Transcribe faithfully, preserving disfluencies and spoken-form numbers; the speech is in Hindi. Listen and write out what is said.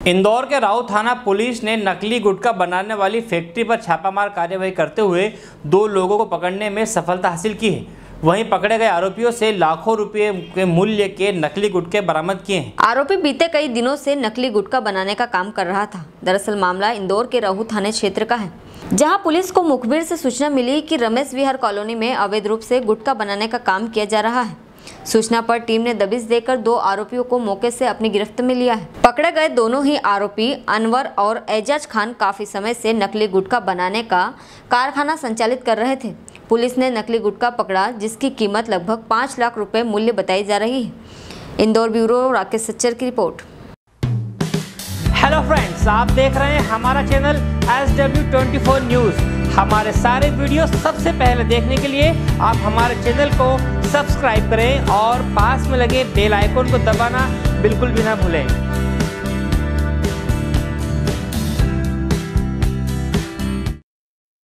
इंदौर के राऊ थाना पुलिस ने नकली गुटखा बनाने वाली फैक्ट्री पर छापामार कार्यवाही करते हुए दो लोगों को पकड़ने में सफलता हासिल की है। वहीं पकड़े गए आरोपियों से लाखों रुपए के मूल्य के नकली गुटखे बरामद किए हैं। आरोपी बीते कई दिनों से नकली गुटखा बनाने का काम कर रहा था। दरअसल मामला इंदौर के राऊ थाने क्षेत्र का है, जहां पुलिस को मुखबिर से सूचना मिली कि रमेश विहार कॉलोनी में अवैध रूप से गुटखा बनाने का काम किया जा रहा है। सूचना पर टीम ने दबिश देकर दो आरोपियों को मौके से अपनी गिरफ्त में लिया है। पकड़े गए दोनों ही आरोपी अनवर और एजाज खान काफी समय से नकली गुटखा बनाने का कारखाना संचालित कर रहे थे। पुलिस ने नकली गुटखा पकड़ा, जिसकी कीमत लगभग पाँच लाख रुपए मूल्य बताई जा रही है। इंदौर ब्यूरो राकेश सच्चर की रिपोर्ट। हेलो फ्रेंड्स, आप देख रहे हैं हमारा channel S W twenty four news. हमारे सारे वीडियो सबसे पहले देखने के लिए आप हमारे चैनल को सब्सक्राइब करें और पास में लगे बेल आइकन को दबाना बिल्कुल भी ना भूलें।